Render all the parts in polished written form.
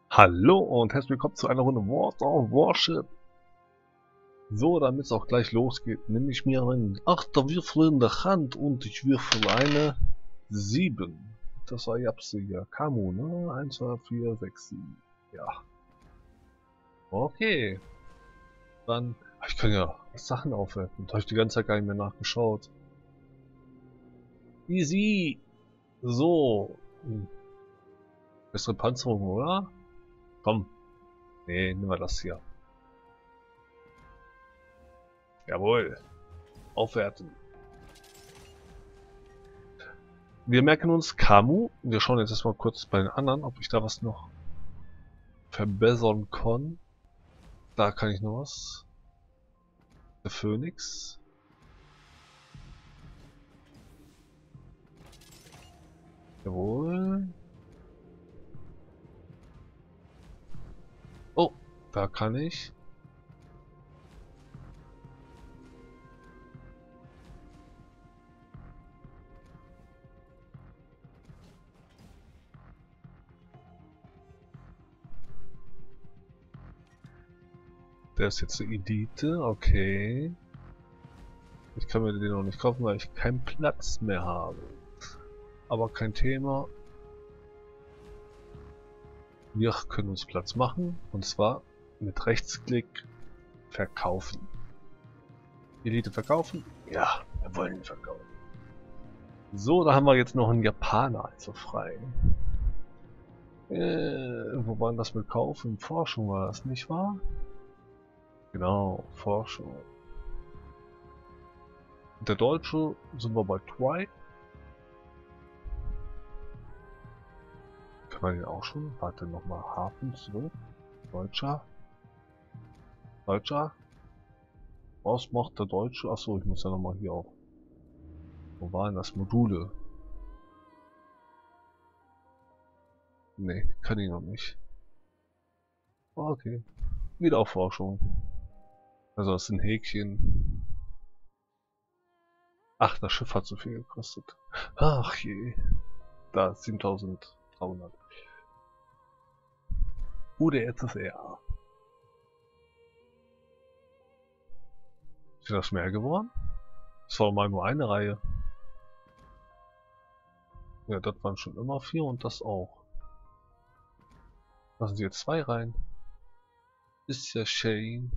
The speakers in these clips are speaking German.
Hallo und herzlich willkommen zu einer Runde World of Warship. So, damit es auch gleich losgeht, nehme ich mir einen 8er Würfel in der Hand und ich würfel eine 7. Das war ja Kamu, ne? 1, 2, 4, 6, 7. Ja. Okay. Dann, ich kann ja Sachen aufwerfen. Da habe ich die ganze Zeit gar nicht mehr nachgeschaut. Easy. So. Bessere Panzerung, oder? Komm. Nee, nehmen wir das hier. Jawohl. Aufwerten. Wir merken uns Kamu. Wir schauen jetzt erstmal kurz bei den anderen, ob ich da was noch verbessern kann. Da kann ich noch was. Der Phönix. Jawohl. Oh, da kann ich. Der ist jetzt eine Elite, okay. Ich kann mir den noch nicht kaufen, weil ich keinen Platz mehr habe. Aber kein Thema. Wir können uns Platz machen, und zwar mit Rechtsklick verkaufen. Elite verkaufen? Ja, wir wollen ihn verkaufen. So, da haben wir jetzt noch einen Japaner also frei. Wo war das mit Kaufen? Forschung war das, nicht wahr? Genau, Forschung. Der Deutsche sind wir bei Try. Kann man den auch schon? Warte nochmal, Hafen zurück. Deutscher. Deutscher. Was macht der Deutsche? Achso, ich muss ja nochmal hier auch. Wo waren das? Module? Ne, kann ich noch nicht. Okay. Wieder auf Forschung. Also das sind Häkchen. Ach, das Schiff hat so viel gekostet. Ach je. Da 7300. Der SSR. Ist das mehr geworden? Das war mal nur eine Reihe. Ja, das waren schon immer 4 und das auch. Da sind jetzt 2 Reihen. Ist ja schön.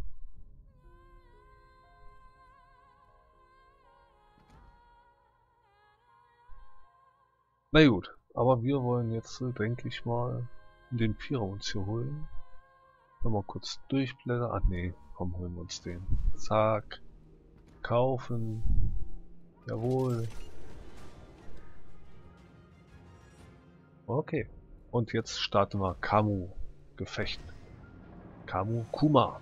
Na gut, aber wir wollen jetzt, denke ich mal, den 4er uns hier holen. Nochmal kurz durchblättern. Ah nee, komm, holen wir uns den. Zack. Kaufen. Jawohl. Okay. Und jetzt starten wir Kamu. Gefecht. Kamu Kuma.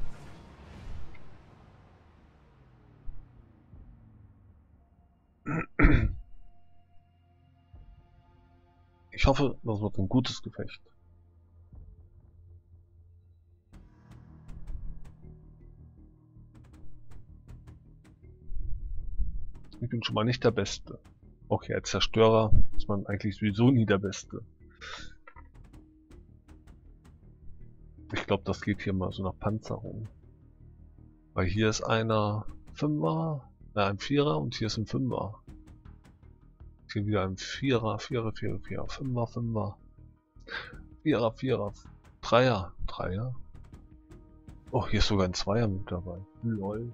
Ich hoffe, das wird ein gutes Gefecht. Ich bin schon mal nicht der Beste. Okay, als Zerstörer ist man eigentlich sowieso nie der Beste. Ich glaube, das geht hier mal so nach Panzerung. Weil hier ist einer 5er, ein 4er und hier ist ein 5er. Hier wieder ein 4er, 4er, 4er, 4er, 5er, 5er. 4er, 4er, 3er, 3er. Oh, hier ist sogar ein 2er mit dabei. Lol.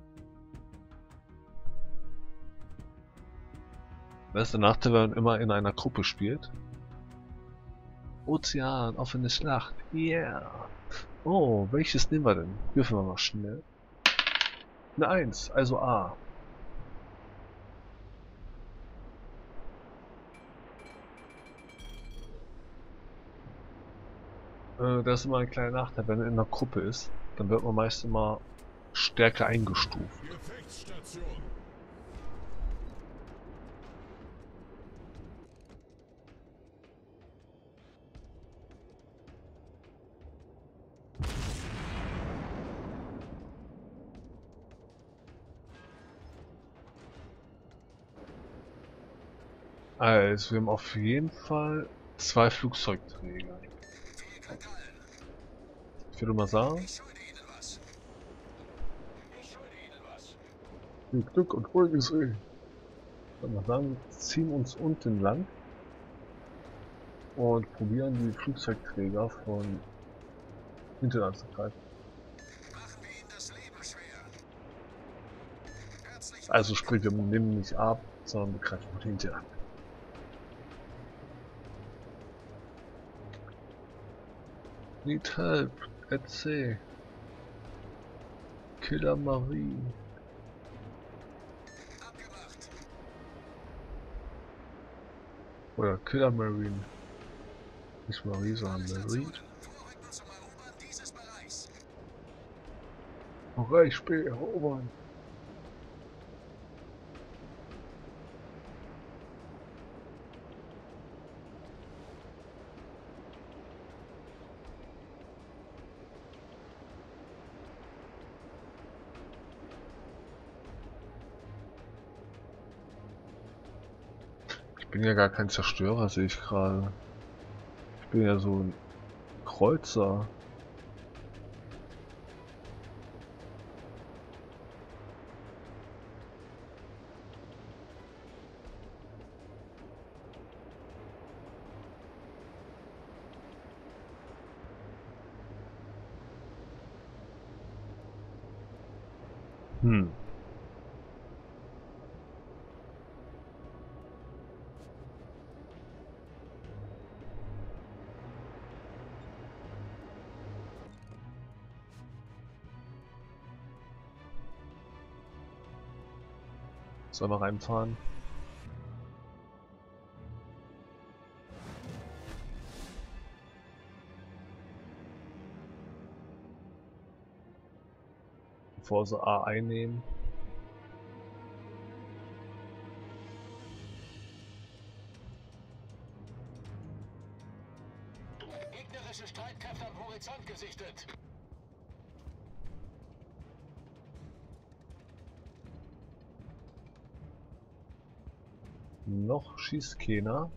Das ist der Nachteil, wenn man immer in einer Gruppe spielt. Ozean, offene Schlacht. Yeah. Oh, welches nehmen wir denn? Würfeln wir mal schnell. Eine 1, also A. Das ist immer ein kleiner Nachteil, wenn man in einer Gruppe ist. Dann wird man meist immer stärker eingestuft. Also, wir haben auf jeden Fall 2 Flugzeugträger. Ich würde mal sagen, Ich schulde Ihnen was. Ich schulde Ihnen was. viel Glück und ruhiges Öl. Ich würde mal sagen, wir ziehen uns unten lang und probieren die Flugzeugträger von hinten anzugreifen. Machen wir Ihnen das Leben schwer. Herzlichen Also Dank. sprich, wir nehmen nicht ab, sondern wir greifen von hinten an. Need help at sea. Killer Marie. Abgemacht. Oder Killer Marine. Nicht Marie, sondern Marie. Stationen. Vorrücken zum Erobern dieses Bereichs. Bereich B erobern. Ich bin ja gar kein Zerstörer, sehe ich gerade. Ich bin ja so ein Kreuzer. Hm. Sollen wir reinfahren? Bevor sie A einnehmen. Gegnerische Streitkräfte am Horizont gesichtet. Noch schießt keiner.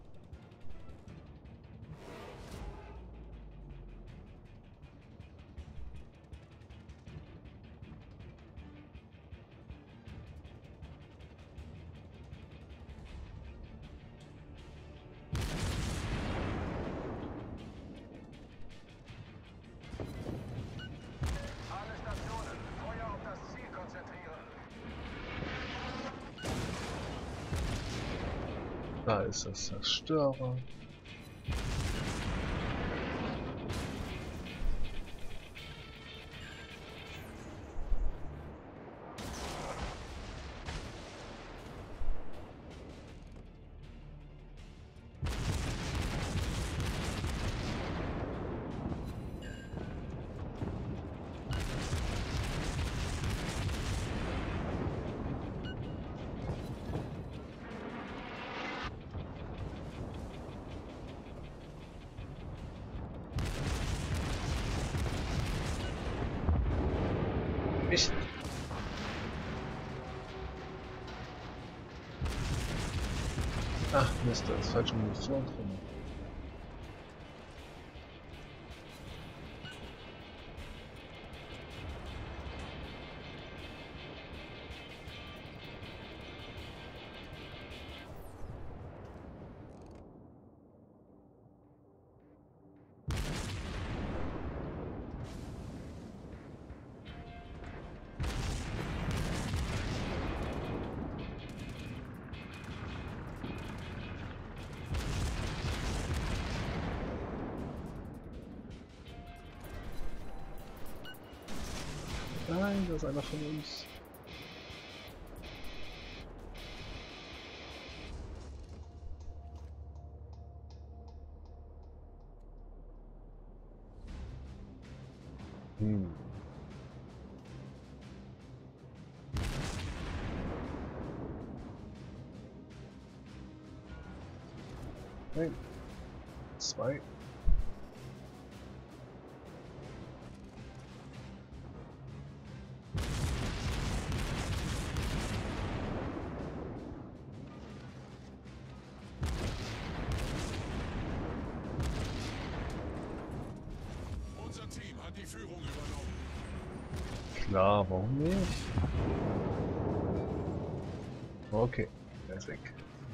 Alle Stationen. Feuer auf das Ziel konzentrieren. Da ist das Zerstörer. Mist. Ach Mist, da ist falsche Munition drin. Nein, da ist einer von uns. Hm. Nein. Zwei. Unser Team hat hat die Führung übernommen. Klar, warum nicht? Okay, er ist weg.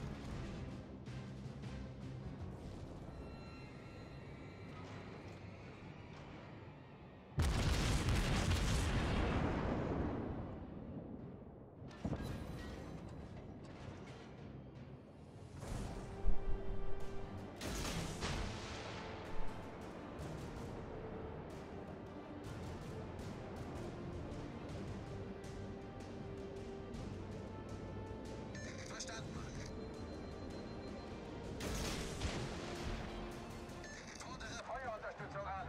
Verstanden. Fordere Feuerunterstützung an.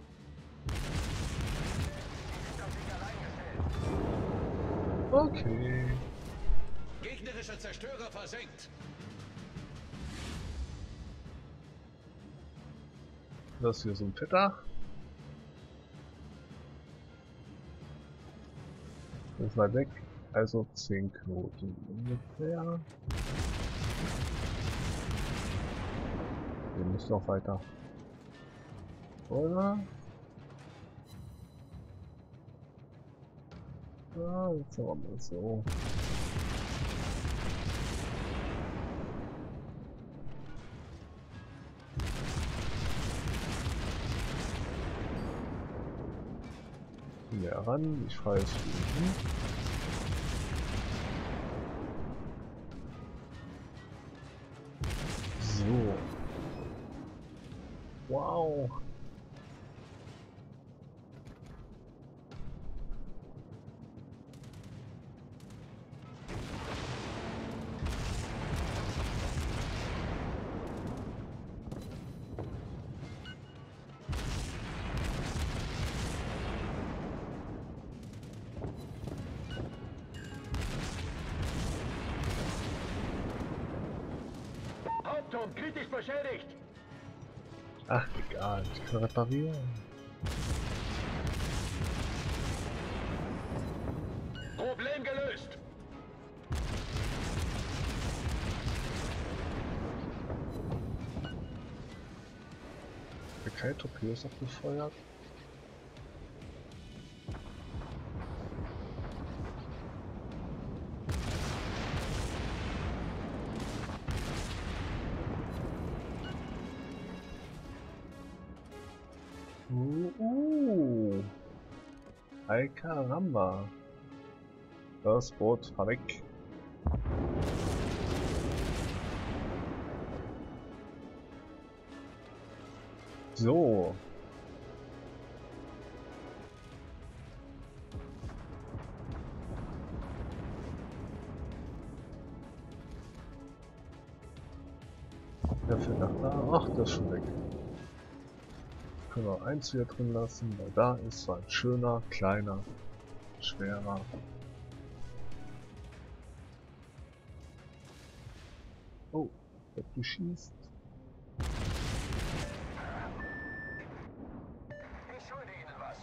Sie sind auf sich allein gestellt. Okay. Gegnerischer Zerstörer versenkt. Das hier so ein Fetter. Das ist weit weg. Also 10 Knoten ungefähr. Wir müssen noch weiter. Oder? Ja, jetzt machen wir mal so. Näher ran, ich fahre jetzt hinten. So. Wow. Hauptturm kritisch beschädigt. Ach, egal, ich kann reparieren. Problem gelöst. Okay, Torpedos abgefeuert. Ay caramba. Das Boot, fahr weg. So. Der fährt nach da. Ach, das ist schon weg. Können wir eins wieder drin lassen, weil da ist so ein schöner, kleiner, schwerer. Oh, der beschießt. Ich schulde Ihnen was.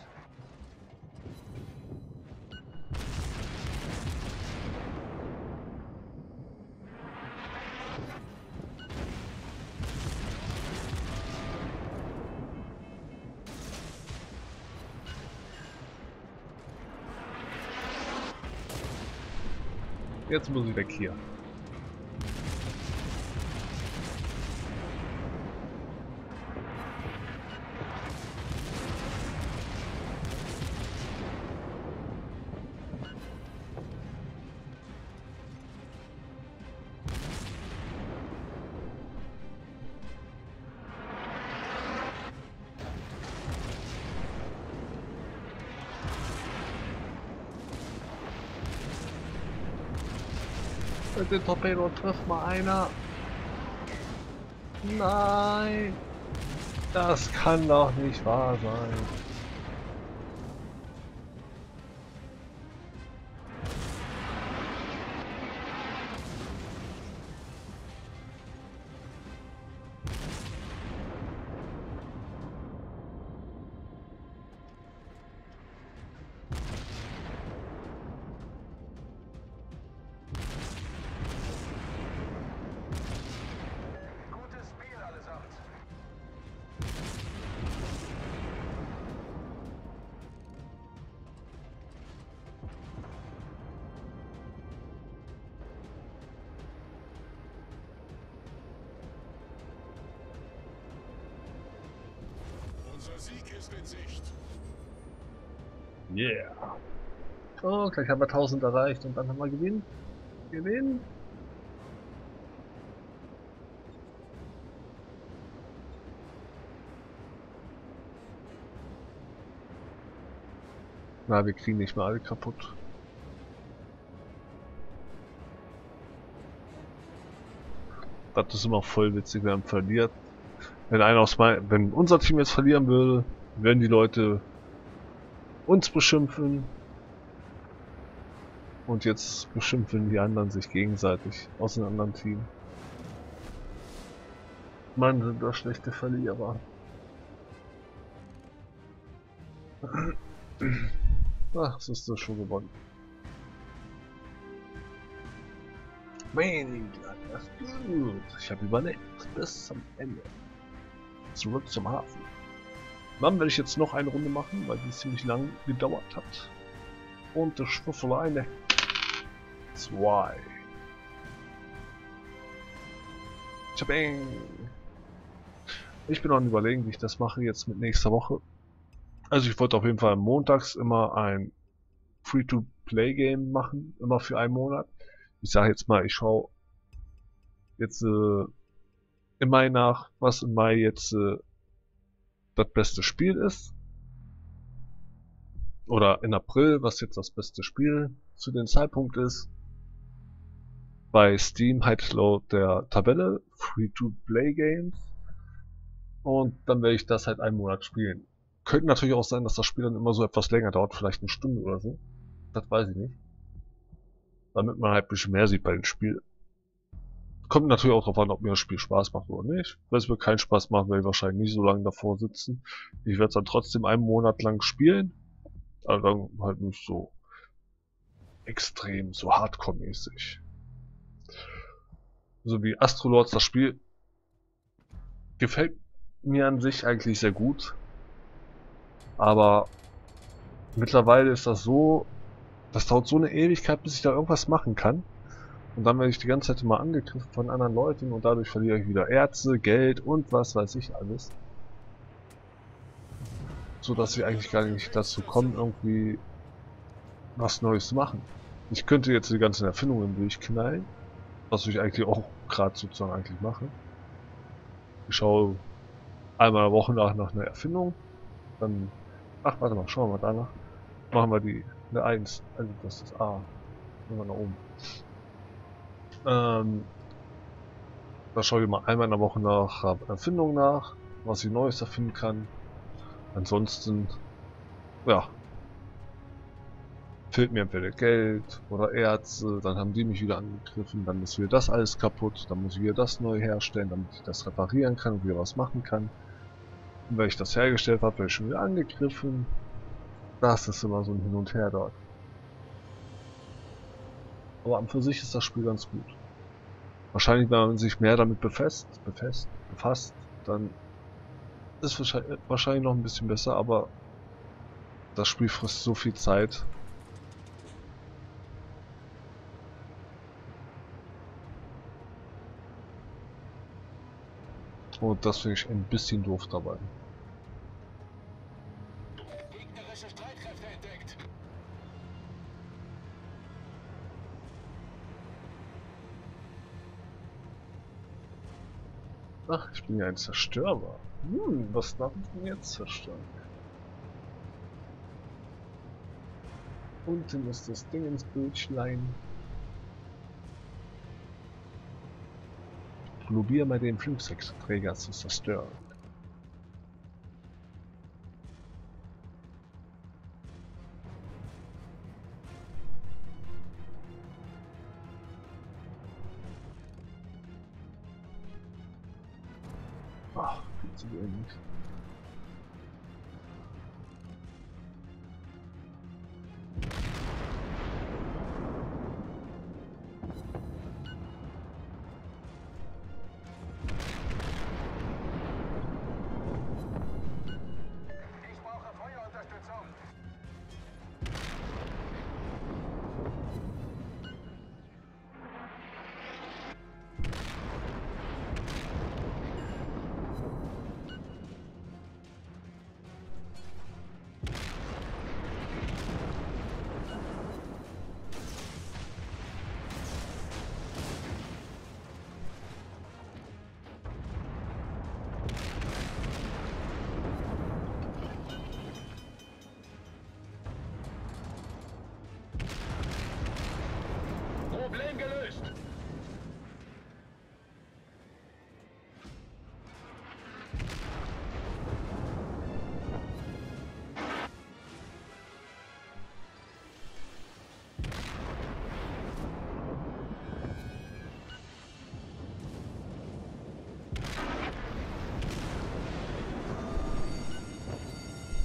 Jetzt muss ich weg hier. Mit dem Torpedo trifft mal einer. Nein! Das kann doch nicht wahr sein. Unser Sieg ist in Sicht. Yeah. Oh, gleich haben wir 1000 erreicht und dann haben wir Gewinn. Gewinn. Na, wir kriegen nicht mehr alle kaputt. Das ist immer voll witzig, wenn man verliert. Wenn unser Team jetzt verlieren würde, werden die Leute uns beschimpfen. Und jetzt beschimpfen die anderen sich gegenseitig aus einem anderen Team. Mann, sind das schlechte Verlierer. Ach, es ist das schon gewonnen. Mein Gott, das ist gut. Ich habe überlebt bis zum Ende. Zurück zum Hafen. Dann werde ich jetzt noch eine Runde machen, weil die ziemlich lang gedauert hat. Und der Schwuffel eine 2. Tschabing. Ich bin noch am Überlegen, wie ich das mache jetzt mit nächster Woche. Also ich wollte auf jeden Fall montags immer ein Free-to-Play-Game machen, immer für einen Monat. Ich sage jetzt mal, ich schaue jetzt im Mai nach, was im Mai jetzt das beste Spiel ist. Oder in April, was jetzt das beste Spiel zu dem Zeitpunkt ist. Bei Steam halt laut der Tabelle Free-to-Play-Games. Und dann werde ich das halt einen Monat spielen. Könnte natürlich auch sein, dass das Spiel dann immer so etwas länger dauert, vielleicht eine Stunde oder so. Das weiß ich nicht. Damit man halt ein bisschen mehr sieht bei dem Spiel. Kommt natürlich auch darauf an, ob mir das Spiel Spaß macht oder nicht. Wenn es mir keinen Spaß macht, werde ich wahrscheinlich nicht so lange davor sitzen. Ich werde es dann trotzdem einen Monat lang spielen. Aber dann halt nicht so extrem, so Hardcore-mäßig. So wie Astrolords, das Spiel gefällt mir an sich eigentlich sehr gut. Aber mittlerweile ist das so, das dauert so eine Ewigkeit, bis ich da irgendwas machen kann. Und dann werde ich die ganze Zeit immer angegriffen von anderen Leuten und dadurch verliere ich wieder Erze, Geld und was weiß ich alles. So dass wir eigentlich gar nicht dazu kommen, irgendwie was Neues zu machen. Ich könnte jetzt die ganzen Erfindungen durchknallen, was ich eigentlich auch gerade sozusagen eigentlich mache. Ich schaue einmal in der Woche nach einer Erfindung, dann, ach warte mal, schauen wir mal danach. Machen wir die, eine 1, also das ist A. Gehen wir nach oben. Da schaue ich mal einmal in der Woche nach Erfindung nach, was ich Neues erfinden kann. Ansonsten, ja, fehlt mir entweder Geld oder Erze, dann haben die mich wieder angegriffen, dann ist wieder das alles kaputt, dann muss ich wieder das neu herstellen, damit ich das reparieren kann und wieder was machen kann. Und wenn ich das hergestellt habe, werde ich schon wieder angegriffen. Das ist immer so ein Hin und Her dort. Aber an für sich ist das Spiel ganz gut. Wahrscheinlich, wenn man sich mehr damit befasst, dann ist wahrscheinlich noch ein bisschen besser, aber das Spiel frisst so viel Zeit. Und das finde ich ein bisschen doof dabei. Gegnerische Streitkräfte entdeckt. Ach, ich bin ja ein Zerstörer. Was darf ich denn jetzt zerstören? Unten ist das Ding ins Bildschlein. Probier mal den Flugzeugträger zu zerstören. Ach, viel zu wenig. Ich brauche Feuerunterstützung.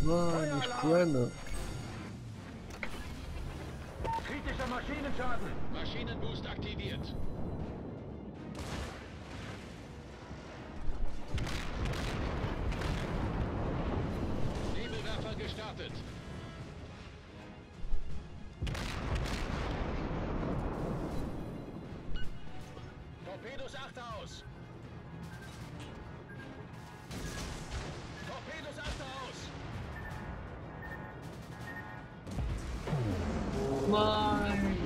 Nein, ich brenne. Kritischer Maschinenschaden. Maschinenboost aktiviert. Nebelwerfer gestartet. Torpedos achte aus. Torpedos achte aus. Nein.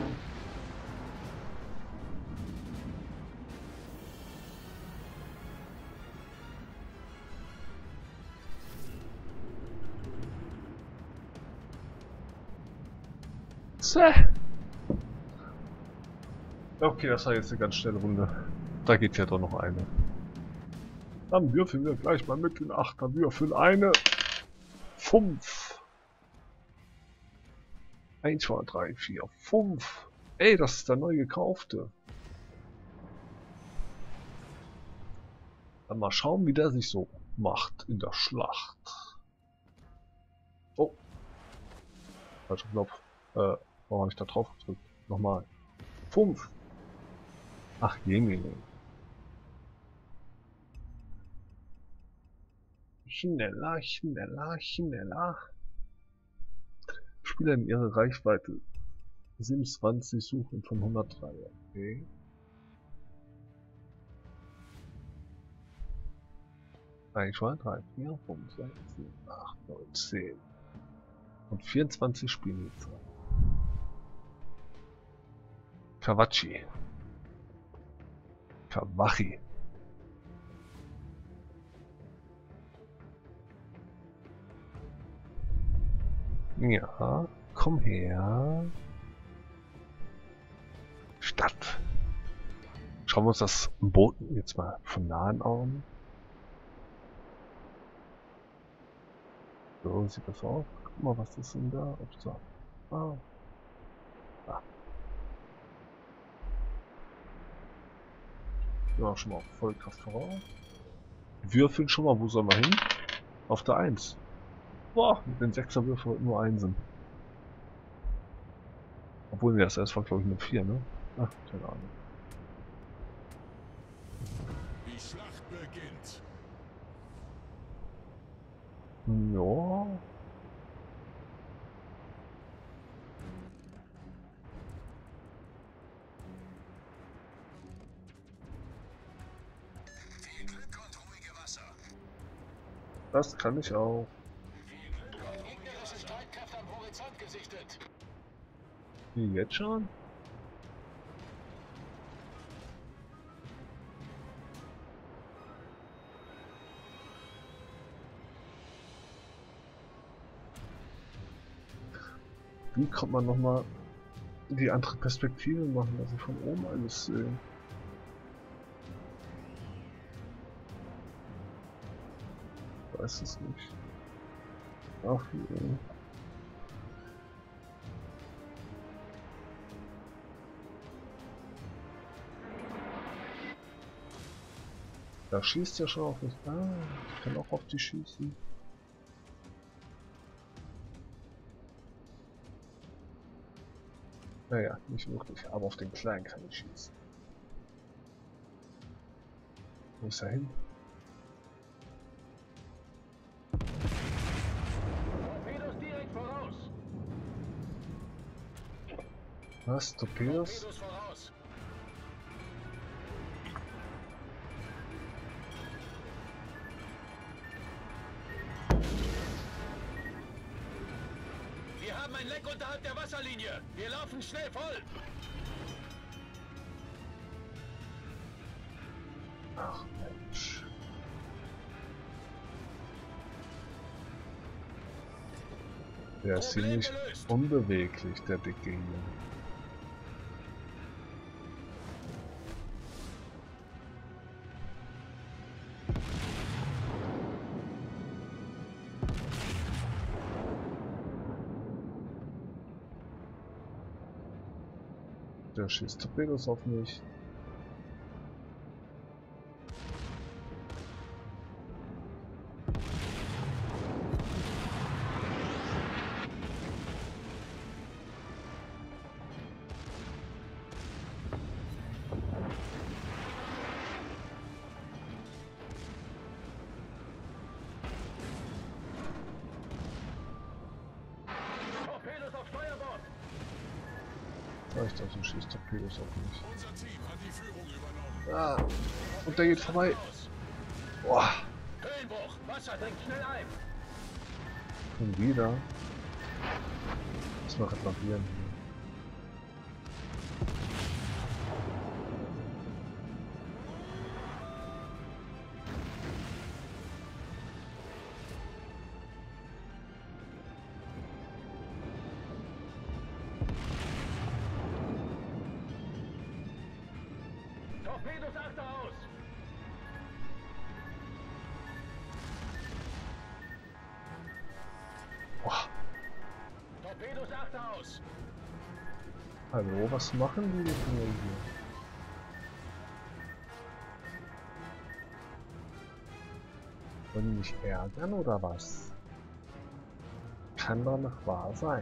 Okay, das war jetzt eine ganz schnelle Runde. Da geht ja doch noch eine. Dann würfeln wir gleich mal mit den 8er Würfeln eine 5. 1, 2, 3, 4, 5. Ey, das ist der neu gekaufte. Dann mal schauen, wie der sich so macht in der Schlacht. Oh. Falscher Knopf. Warum habe ich da drauf gedrückt? Nochmal. 5. Ach, jemine. Schneller, schneller, schneller. Spieler in ihre Reichweite 27 suchen von 103. Okay. Eins, 2, 3, 4, 5, 6, 7, 8, 9, 10. Und 24 spielen jetzt. Kawachi. Kawachi. Ja, komm her. Stadt. Schauen wir uns das Boot jetzt mal von nahen an. So sieht das aus. Guck mal, was ist denn da? So. Ah. Ah. Ja, schon mal auf Vollkraft voraus. Würfeln schon mal, wo soll man hin? Auf der 1. Boah, mit den 6er Würfel nur 1 sind. Obwohl, das erst war, glaube ich, mit 4, ne? Ach, keine Ahnung. Die Schlacht beginnt. Ja. Viel Glück und ruhige Wasser. Das kann ich auch. Gegnerische Streitkräfte am Horizont gesichtet. Wie, jetzt schon? Wie kommt man nochmal die andere Perspektive machen, dass ich von oben alles sehe? Ich weiß es nicht. Ach, je. Da schießt ja schon auf mich. Ah, ich kann auch auf die schießen. Naja, nicht wirklich, aber auf den Kleinen kann ich schießen. Wo ist er hin? Torpedos direkt voraus. Was? Torpedos? Torpedos voraus. Wir haben ein Leck unterhalb der Wasserlinie. Wir laufen schnell voll. Ach Mensch. Der ist Problem ziemlich gelöst. unbeweglich, der Dicke hier. Der schießt Torpedos auf mich. Reicht also, schießt Torpedos auf mich. Unser Team hat die Führung übernommen. Ah, und der geht vorbei. Boah, Höhenbruch, Wasser dringt schnell ein. schon wieder. Muss mal reparieren. Torpedos achter aus. Boah, Torpedos achter aus. hallo, was machen die Dinger hier? Wollen die mich ärgern oder was? Kann doch nicht wahr sein.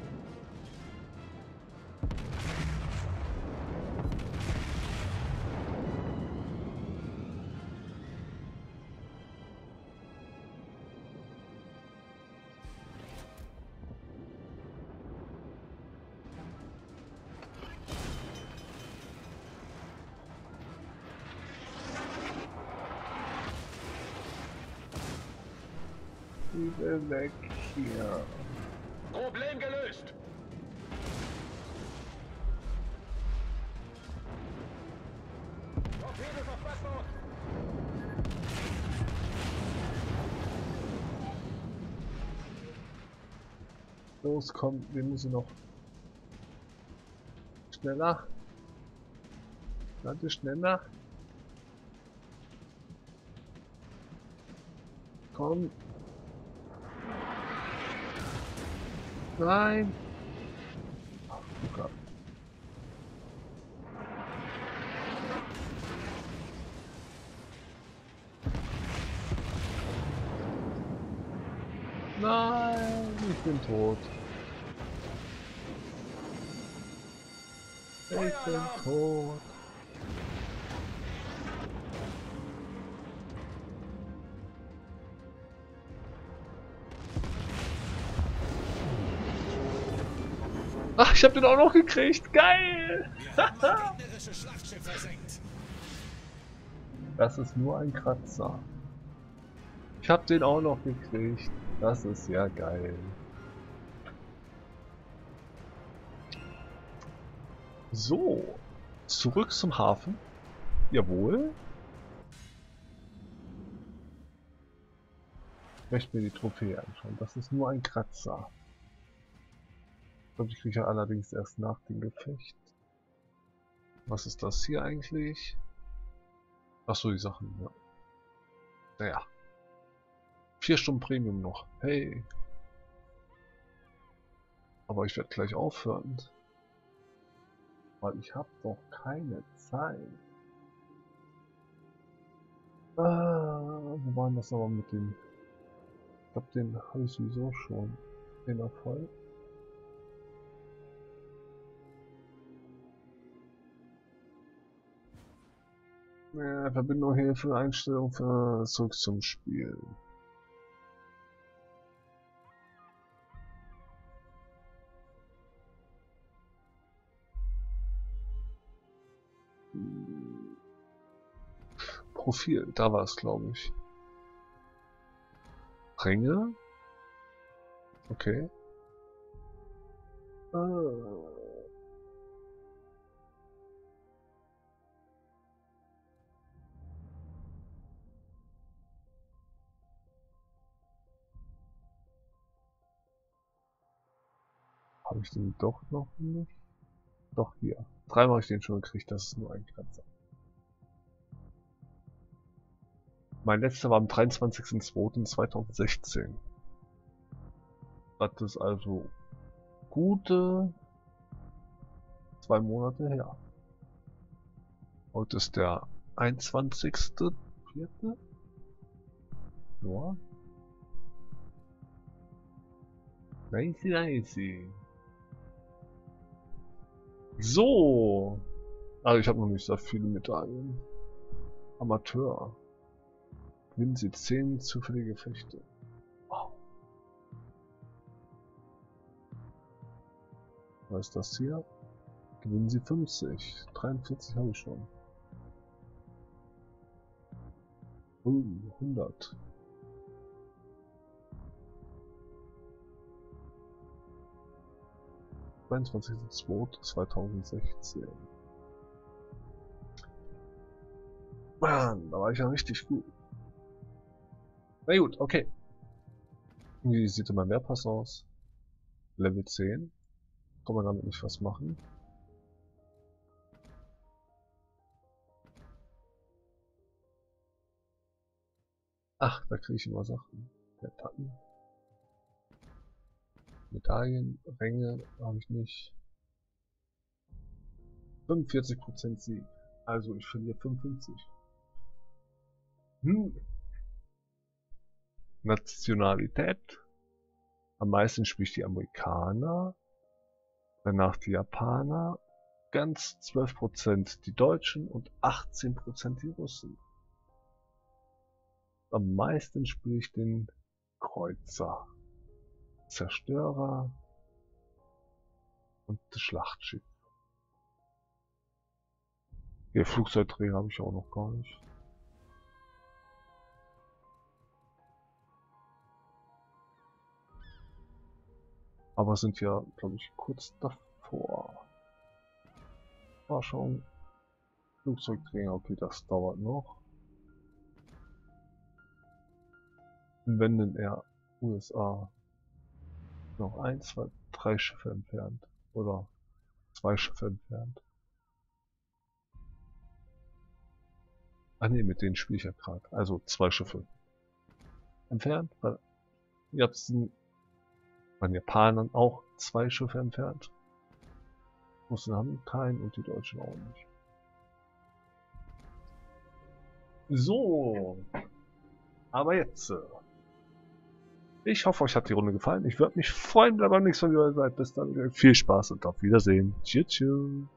Bitte weg hier. Problem gelöst. Torpedos auf Backbord. Los, komm, wir müssen noch. Schneller. Warte, schneller. Komm. Nein. Ach, Luca. Nein, ich bin tot. Ich bin tot. Ach, ich hab den auch noch gekriegt. Geil! Wir haben ein gegnerisches Schlachtschiff versenkt. Das ist nur ein Kratzer. Ich hab den auch noch gekriegt. Das ist ja geil. So, zurück zum Hafen. Jawohl. Ich möchte mir die Trophäe anschauen. Das ist nur ein Kratzer. Ich glaube, ich kriege ja allerdings erst nach dem Gefecht. Was ist das hier eigentlich? Achso, die Sachen, ja. Naja. 4 Stunden Premium noch. Hey. Aber ich werde gleich aufhören. Weil ich habe doch keine Zeit. Wo waren das aber mit dem? Ich glaube, den habe ich sowieso schon. Den Erfolg. Verbindung Hilfe, Einstellung für zurück zum Spiel. Profil, da war es, glaube ich. Ränge? Okay. Habe ich den doch noch nicht? Doch, hier. 3 habe ich den schon gekriegt, das ist nur ein Kratzer. Mein letzter war am 23.02.2016. Das ist also gute 2 Monate her. Heute ist der 21.04. Ja. Nice. So. Also ich habe noch nicht so viele Medaillen. Amateur. Gewinnen Sie 10 zufällige Gefechte. Wow. Was ist das hier? Gewinnen Sie 50. 43 habe ich schon. 100. Mann, da war ich ja richtig gut. Na gut, okay. Wie sieht mein Mehrpass aus? Level 10. Kann man damit nicht was machen? Ach, da kriege ich immer Sachen. Patten. Medaillen, Ränge habe ich nicht. 45% Sieg. Also ich verliere 55. Nationalität. Am meisten spiele ich die Amerikaner. Danach die Japaner. Ganz 12% die Deutschen und 18% die Russen. Am meisten spiele ich den Kreuzer, Zerstörer und das Schlachtschiff. Der Flugzeugträger habe ich auch noch gar nicht. Aber sind ja, glaube ich, kurz davor. War schon Flugzeugträger, okay, das dauert noch. Wenn denn eher USA noch 1, 2, 3 Schiffe entfernt oder 2 Schiffe entfernt. Ah ne, mit denen spiele ich ja gerade. Also 2 Schiffe entfernt, weil ihr habt bei den Japanern auch 2 Schiffe entfernt. Russen haben keinen und die Deutschen auch nicht. So, aber jetzt. Ich hoffe, euch hat die Runde gefallen. Ich würde mich freuen, wenn ihr beim nächsten Mal wieder seid. Bis dann. Viel Spaß und auf Wiedersehen. Tschüss.